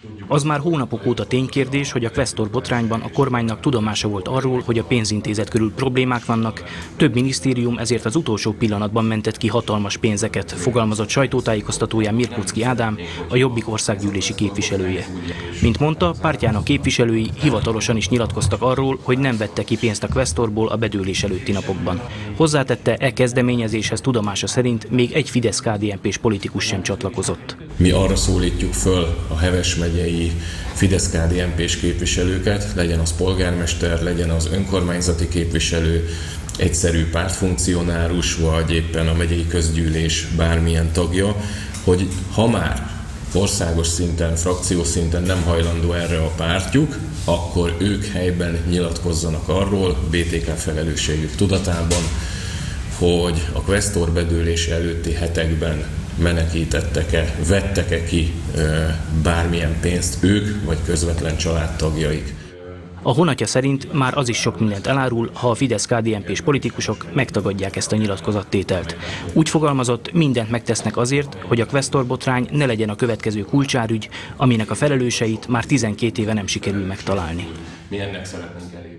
Az már hónapok óta ténykérdés, hogy a Questor botrányban a kormánynak tudomása volt arról, hogy a pénzintézet körül problémák vannak, több minisztérium ezért az utolsó pillanatban mentett ki hatalmas pénzeket, fogalmazott sajtótájékoztatóján Mirkóczky Ádám, a Jobbik országgyűlési képviselője. Mint mondta, pártjának képviselői hivatalosan is nyilatkoztak arról, hogy nem vette ki pénzt a Questorból a bedőlés előtti napokban. Hozzátette, kezdeményezéshez tudomása szerint még egy Fidesz-KDNP-s politikus sem csatlakozott. Mi arra szólítjuk föl a Heves megyei Fidesz-KDNP-s képviselőket, legyen az polgármester, legyen az önkormányzati képviselő, egyszerű pártfunkcionárus, vagy éppen a megyei közgyűlés bármilyen tagja, hogy ha már országos szinten, frakciós szinten nem hajlandó erre a pártjuk, akkor ők helyben nyilatkozzanak arról, BTK felelősségük tudatában, hogy a Questor bedőlés előtti hetekben menekítettek-e, vettek-e ki bármilyen pénzt ők, vagy közvetlen családtagjaik. A honatja szerint már az is sok mindent elárul, ha a Fidesz-KDNP-s politikusok megtagadják ezt a nyilatkozattételt. Úgy fogalmazott, mindent megtesznek azért, hogy a Questor botrány ne legyen a következő kulcsárügy, aminek a felelőseit már 12 éve nem sikerül megtalálni. Mi ennek szeretnénk elég.